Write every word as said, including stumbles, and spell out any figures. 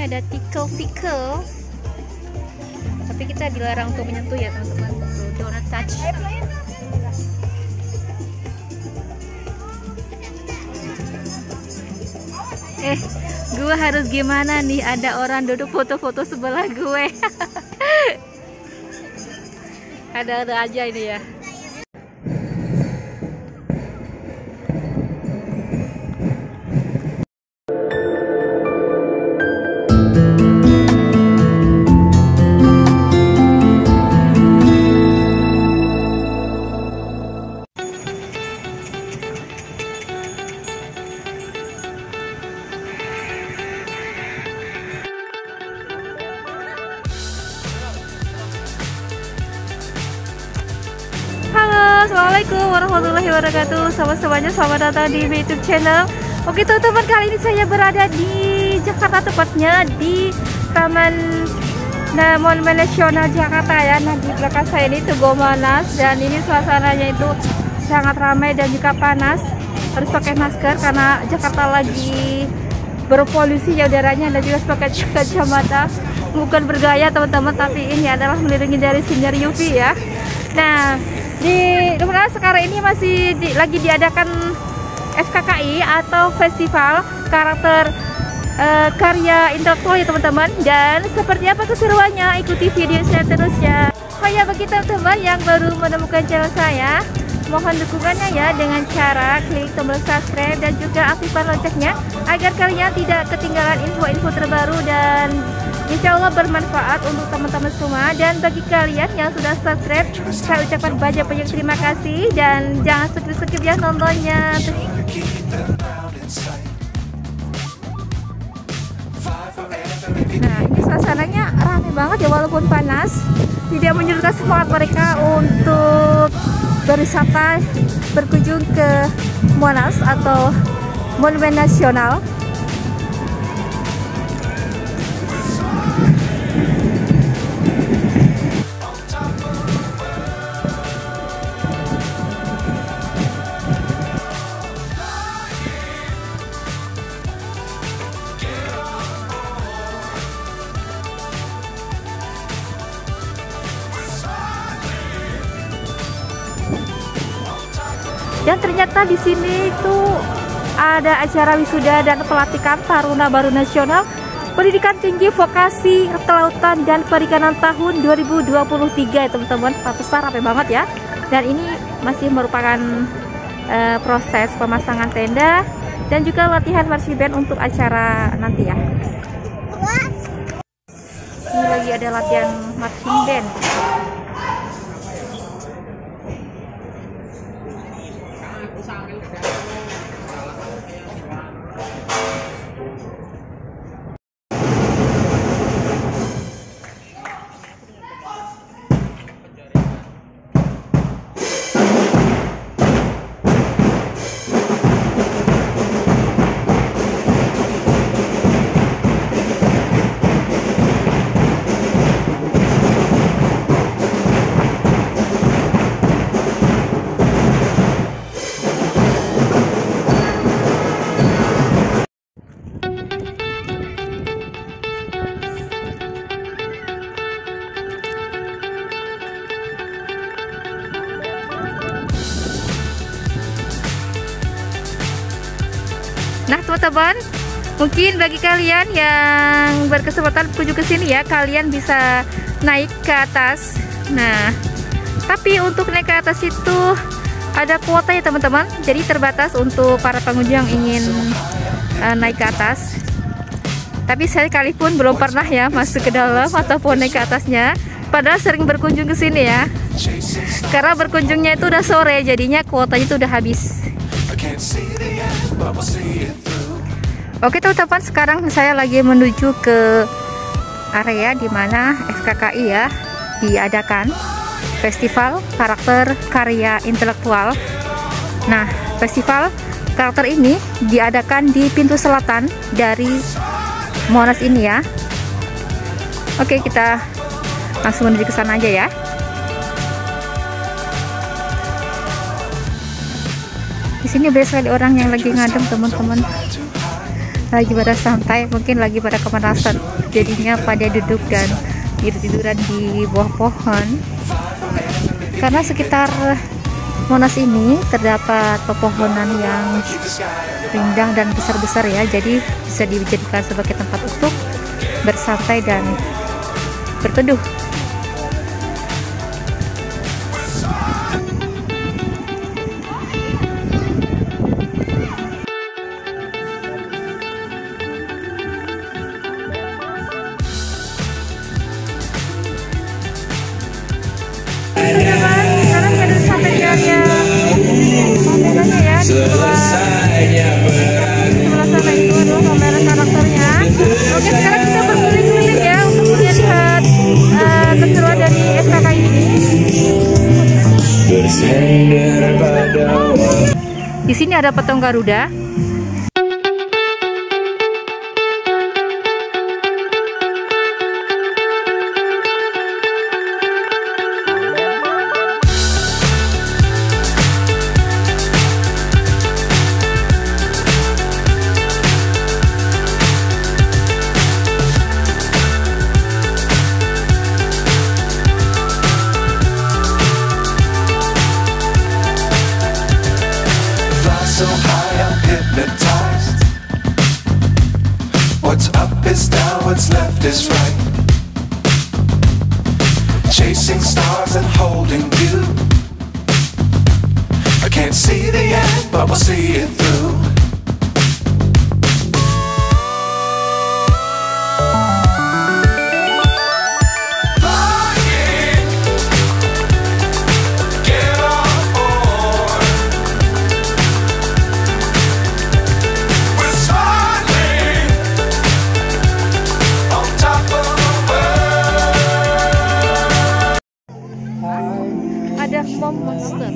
ada tikel-tikel, tapi kita dilarang untuk menyentuh ya teman-teman. Do not touch. Eh, gue harus gimana nih? Ada orang duduk foto-foto sebelah gue. Ada-ada aja ini ya. Assalamualaikum warahmatullahi wabarakatuh. Selamat semuanya, selamat datang di YouTube channel. Oke teman-teman, kali ini saya berada di Jakarta, tepatnya di Taman nah, Monumen Nasional Jakarta ya. Nah, di belakang saya ini Tugu Monas, dan ini suasananya itu sangat ramai dan juga panas. Harus pakai masker karena Jakarta lagi berpolusi ya udaranya, dan juga pakai kacamata. Bukan bergaya teman-teman, tapi ini adalah melindungi dari sinar U V ya. Nah, di Lumrah sekarang ini masih di, lagi diadakan F K K I atau Festival Karakter uh, Karya Intelektual ya teman-teman. Dan seperti apa keseruannya, ikuti video saya terus ya. Oh ya, bagi teman-teman yang baru menemukan channel saya, mohon dukungannya ya dengan cara klik tombol subscribe dan juga aktifkan loncengnya agar kalian tidak ketinggalan info-info terbaru dan insya Allah bermanfaat untuk teman-teman semua. Dan bagi kalian yang sudah subscribe, saya ucapkan banyak-banyak terima kasih, dan jangan skip-skip ya nontonnya. Nah, ini suasananya ramai banget ya, walaupun panas tidak menyurutkan semangat mereka untuk berwisata, berkunjung ke Monas atau Monumen Nasional. Dan ternyata di sini itu ada acara wisuda dan pelatihan Taruna Baru Nasional Pendidikan Tinggi Vokasi Kelautan dan Perikanan tahun dua ribu dua puluh tiga ya teman-teman. Besar, ramai banget ya. Dan ini masih merupakan uh, proses pemasangan tenda dan juga latihan marching band untuk acara nanti ya. Ini lagi ada latihan marching band. Nah teman-teman, mungkin bagi kalian yang berkesempatan berkunjung ke sini ya, kalian bisa naik ke atas. Nah, tapi untuk naik ke atas itu ada kuota ya teman-teman. Jadi terbatas untuk para pengunjung yang ingin uh, naik ke atas. Tapi saya sekalipun belum pernah ya masuk ke dalam ataupun naik ke atasnya. Padahal sering berkunjung ke sini ya. Karena berkunjungnya itu udah sore, jadinya kuotanya itu udah habis. Oke teman-teman, sekarang saya lagi menuju ke area di mana F K K I ya diadakan Festival Karakter Karya Intelektual. Nah, festival karakter ini diadakan di pintu selatan dari Monas ini ya. Oke, kita langsung menuju ke sana aja ya. Di sini banyak sekali orang yang lagi ngadem teman-teman. lagi pada santai, mungkin lagi pada kepanasan, jadinya pada duduk dan tidur-tiduran di bawah pohon. Karena sekitar Monas ini terdapat pepohonan yang rindang dan besar-besar ya, jadi bisa dijadikan sebagai tempat untuk bersantai dan berteduh. Oke, sekarang kita berkeliling-keliling ya untuk melihat uh, keseruan dari S K K I ini. Di sini ada patung Garuda. So high I'm hypnotized. What's up is down, what's left is right. Chasing stars and holding you. I can't see the end, but we'll see it through. Ada Mom Monster.